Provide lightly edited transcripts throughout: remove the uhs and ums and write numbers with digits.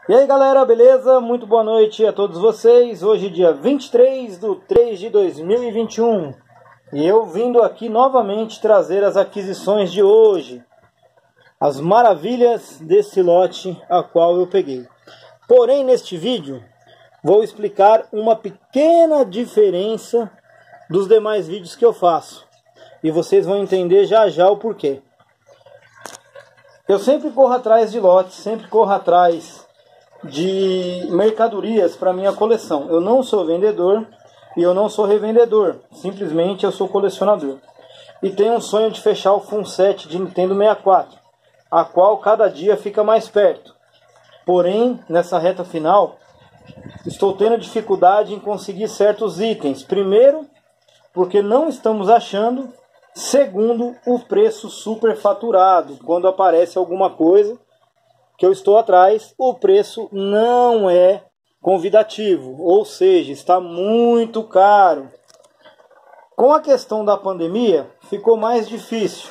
E aí galera, beleza? Muito boa noite a todos vocês. Hoje dia 23/3/2021 e eu vindo aqui novamente trazer as aquisições de hoje, as maravilhas desse lote a qual eu peguei. Porém, neste vídeo vou explicar uma pequena diferença dos demais vídeos que eu faço e vocês vão entender já já o porquê. Eu sempre corro atrás de lotes, sempre corro atrás de mercadorias para minha coleção. Eu não sou vendedor e eu não sou revendedor, simplesmente eu sou colecionador. E tenho um sonho de fechar o Fun 7 de Nintendo 64, a qual cada dia fica mais perto. Porém, nessa reta final, estou tendo dificuldade em conseguir certos itens. Primeiro, porque não estamos achando. Segundo, o preço superfaturado. Quando aparece alguma coisa que eu estou atrás, o preço não é convidativo, ou seja, está muito caro. Com a questão da pandemia, ficou mais difícil,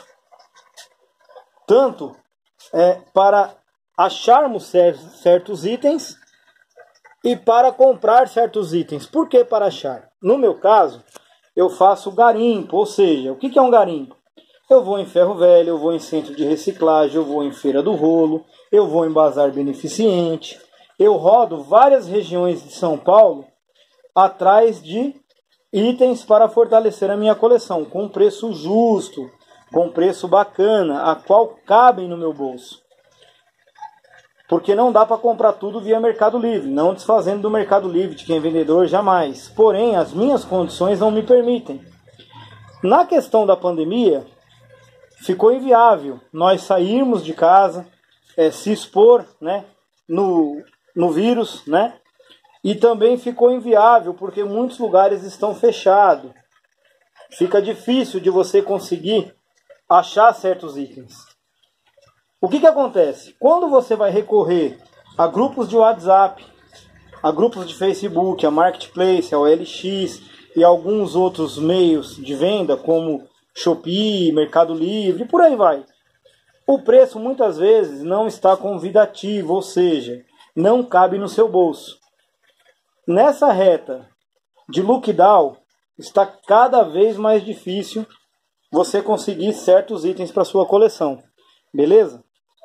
tanto para acharmos certos itens e para comprar certos itens. Por que para achar? No meu caso, eu faço garimpo, ou seja, o que é um garimpo? Eu vou em ferro velho, eu vou em centro de reciclagem, eu vou em feira do rolo, eu vou em bazar beneficente, eu rodo várias regiões de São Paulo atrás de itens para fortalecer a minha coleção, com preço justo, com preço bacana, a qual cabem no meu bolso. Porque não dá para comprar tudo via Mercado Livre, não desfazendo do Mercado Livre de quem é vendedor, jamais. Porém, as minhas condições não me permitem. Na questão da pandemia, ficou inviável nós sairmos de casa, se expor, né, no vírus, né? E também ficou inviável porque muitos lugares estão fechados. Fica difícil de você conseguir achar certos itens. O que acontece? Quando você vai recorrer a grupos de WhatsApp, a grupos de Facebook, a Marketplace, a OLX e alguns outros meios de venda como Shopee, Mercado Livre, por aí vai. O preço muitas vezes não está convidativo, ou seja, não cabe no seu bolso. Nessa reta de lockdown, está cada vez mais difícil você conseguir certos itens para sua coleção. Beleza?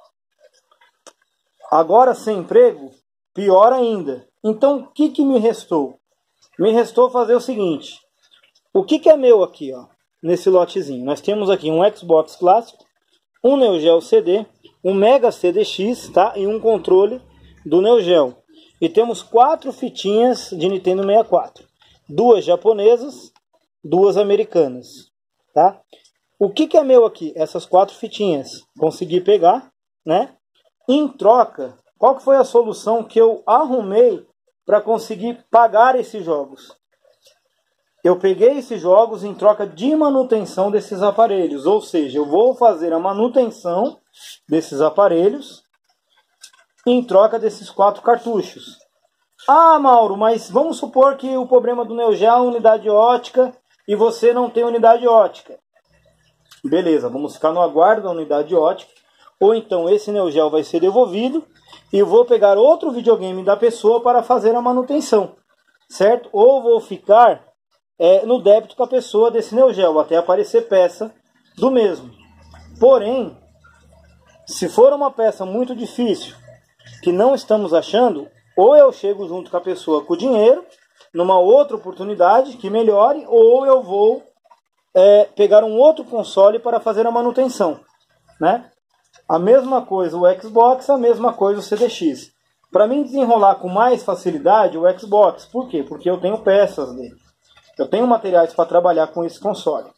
Agora sem emprego, pior ainda. Então o que me restou? Me restou fazer o seguinte. O que é meu aqui, ó? Nesse lotezinho, nós temos aqui um Xbox clássico, um Neo Geo CD, um Mega CDX, tá? E um controle do Neo Geo. E temos 4 fitinhas de Nintendo 64, 2 japonesas, 2 americanas, tá? O que é meu aqui? Essas 4 fitinhas, consegui pegar, né? Em troca, qual que foi a solução que eu arrumei para conseguir pagar esses jogos? Eu peguei esses jogos em troca de manutenção desses aparelhos. Ou seja, eu vou fazer a manutenção desses aparelhos em troca desses 4 cartuchos. Ah, Mauro, mas vamos supor que o problema do Neo Geo é a unidade ótica e você não tem unidade ótica. Beleza, vamos ficar no aguardo da unidade ótica. Ou então esse Neo Geo vai ser devolvido e eu vou pegar outro videogame da pessoa para fazer a manutenção. Certo? Ou vou ficar no débito com a pessoa desse Neo Geo, até aparecer peça do mesmo. Porém, se for uma peça muito difícil, que não estamos achando, ou eu chego junto com a pessoa com o dinheiro, numa outra oportunidade que melhore, ou eu vou pegar um outro console para fazer a manutenção, né? A mesma coisa o Xbox, a mesma coisa o CDX. Para mim desenrolar com mais facilidade o Xbox, por quê? Porque eu tenho peças dele. Eu tenho materiais para trabalhar com esse console.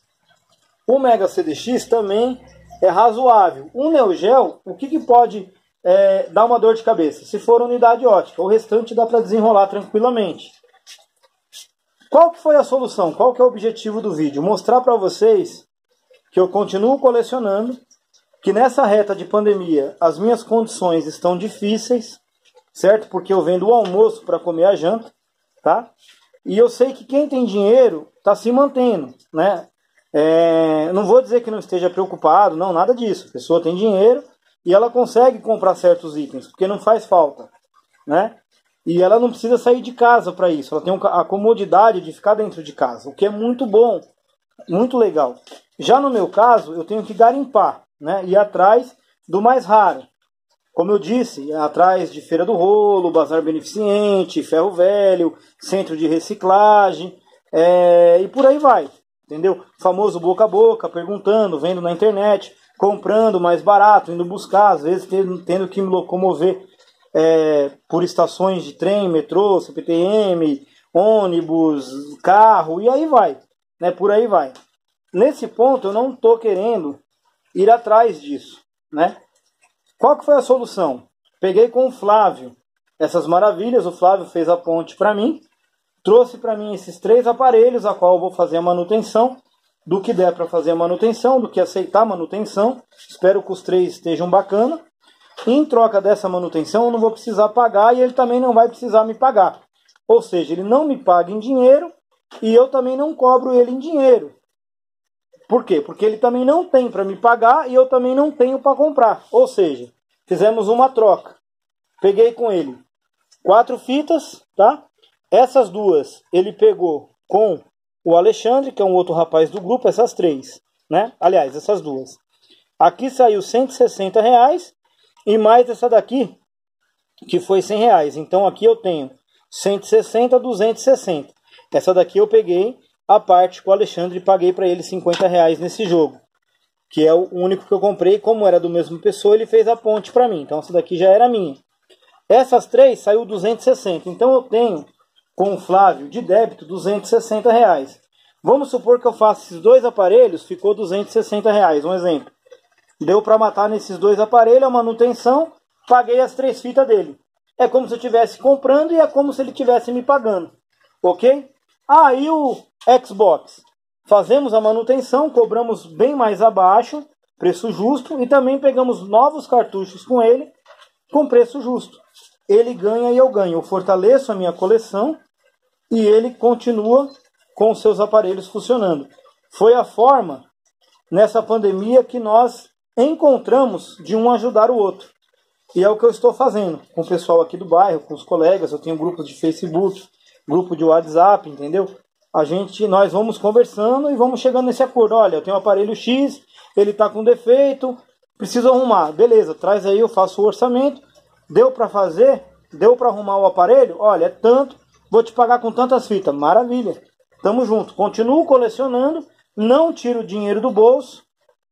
O Mega CDX também é razoável. O Neo Geo, o que pode dar uma dor de cabeça? Se for unidade ótica, o restante dá para desenrolar tranquilamente. Qual que foi a solução? Qual que é o objetivo do vídeo? Mostrar para vocês que eu continuo colecionando, que nessa reta de pandemia as minhas condições estão difíceis, certo? Porque eu vendo o almoço para comer a janta, tá? E eu sei que quem tem dinheiro está se mantendo, né? Não vou dizer que não esteja preocupado, não, nada disso. A pessoa tem dinheiro e ela consegue comprar certos itens, porque não faz falta. né? E ela não precisa sair de casa para isso. Ela tem a comodidade de ficar dentro de casa, o que é muito bom, muito legal. Já no meu caso, eu tenho que garimpar, né? Ir atrás do mais raro. Como eu disse, atrás de Feira do Rolo, Bazar Beneficente, Ferro Velho, Centro de Reciclagem, e por aí vai, entendeu? Famoso boca a boca, perguntando, vendo na internet, comprando mais barato, indo buscar, às vezes tendo que me locomover por estações de trem, metrô, CPTM, ônibus, carro, e aí vai, né? Por aí vai. Nesse ponto eu não estou querendo ir atrás disso, né? Qual que foi a solução? Peguei com o Flávio essas maravilhas, o Flávio fez a ponte para mim, trouxe para mim esses 3 aparelhos, a qual eu vou fazer a manutenção, do que der para fazer a manutenção, do que aceitar a manutenção. Espero que os 3 estejam bacana. Em troca dessa manutenção eu não vou precisar pagar e ele também não vai precisar me pagar. Ou seja, ele não me paga em dinheiro e eu também não cobro ele em dinheiro. Por quê? Porque ele também não tem para me pagar e eu também não tenho para comprar. Ou seja, fizemos uma troca. Peguei com ele 4 fitas, tá? Essas 2 ele pegou com o Alexandre, que é um outro rapaz do grupo, essas 3, né? Aliás, essas 2. Aqui saiu R$160 e mais essa daqui, que foi R$100. Então aqui eu tenho 160, 260. Essa daqui eu peguei a parte que o Alexandre paguei para ele R$50 nesse jogo, que é o único que eu comprei. Como era do mesmo pessoa, ele fez a ponte para mim, então essa daqui já era minha. Essas 3 saiu 260, então eu tenho com o Flávio de débito R$260. Vamos supor que eu faça esses 2 aparelhos, ficou R$260, um exemplo. Deu para matar nesses 2 aparelhos a manutenção, paguei as 3 fitas dele. É como se eu estivesse comprando e é como se ele estivesse me pagando, ok? Aí o Xbox, fazemos a manutenção, cobramos bem mais abaixo, preço justo, e também pegamos novos cartuchos com ele, com preço justo. Ele ganha e eu ganho, eu fortaleço a minha coleção e ele continua com seus aparelhos funcionando. Foi a forma, nessa pandemia, que nós encontramos de um ajudar o outro. E é o que eu estou fazendo com o pessoal aqui do bairro, com os colegas. Eu tenho grupos de Facebook, grupo de WhatsApp, entendeu? Nós vamos conversando e vamos chegando nesse acordo. Olha, eu tenho um aparelho X, ele está com defeito, preciso arrumar. Beleza, traz aí, eu faço o orçamento. Deu para fazer? Deu para arrumar o aparelho? Olha, é tanto, vou te pagar com tantas fitas. Maravilha, tamo junto. Continuo colecionando, não tiro o dinheiro do bolso,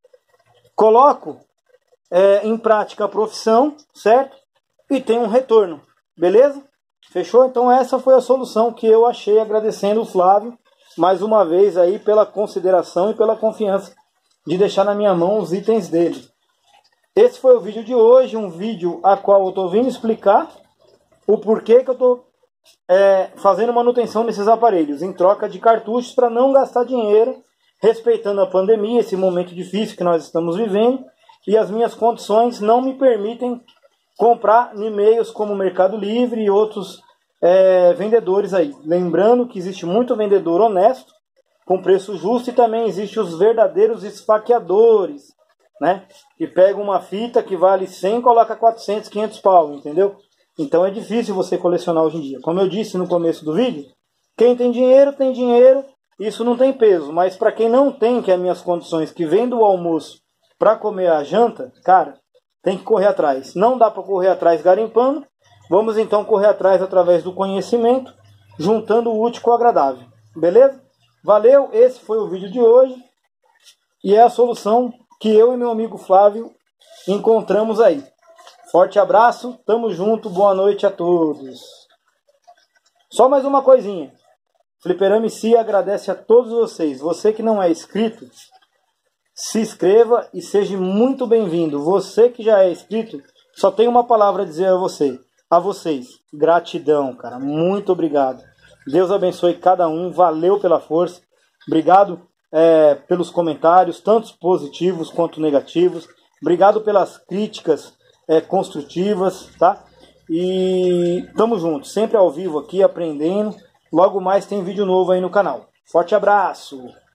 coloco em prática a profissão, certo? E tem um retorno, beleza? Fechou? Então essa foi a solução que eu achei, agradecendo o Flávio mais uma vez aí pela consideração e pela confiança de deixar na minha mão os itens dele. Esse foi o vídeo de hoje, um vídeo a qual eu estou vindo explicar o porquê que eu estou fazendo manutenção nesses aparelhos, em troca de cartuchos para não gastar dinheiro, respeitando a pandemia, esse momento difícil que nós estamos vivendo, e as minhas condições não me permitem comprar em meios como o Mercado Livre e outros vendedores aí. Lembrando que existe muito vendedor honesto, com preço justo, e também existe os verdadeiros esfaqueadores, né? Que pega uma fita que vale 100 e coloca 400, 500 pau, entendeu? Então é difícil você colecionar hoje em dia. Como eu disse no começo do vídeo, quem tem dinheiro, isso não tem peso. Mas para quem não tem, que é as minhas condições, que vem do almoço para comer a janta, cara, tem que correr atrás. Não dá para correr atrás garimpando. Vamos então correr atrás através do conhecimento, juntando o útil com o agradável. Beleza? Valeu, esse foi o vídeo de hoje. E é a solução que eu e meu amigo Flávio encontramos aí. Forte abraço, tamo junto, boa noite a todos. Só mais uma coisinha. Fliperama MC agradece a todos vocês. Você que não é inscrito, se inscreva e seja muito bem-vindo. Você que já é inscrito, só tem uma palavra a dizer a vocês. Gratidão, cara. Muito obrigado. Deus abençoe cada um. Valeu pela força. Obrigado pelos comentários, tanto positivos quanto negativos. Obrigado pelas críticas construtivas, tá? E tamo junto, sempre ao vivo aqui, aprendendo. Logo mais tem vídeo novo aí no canal. Forte abraço!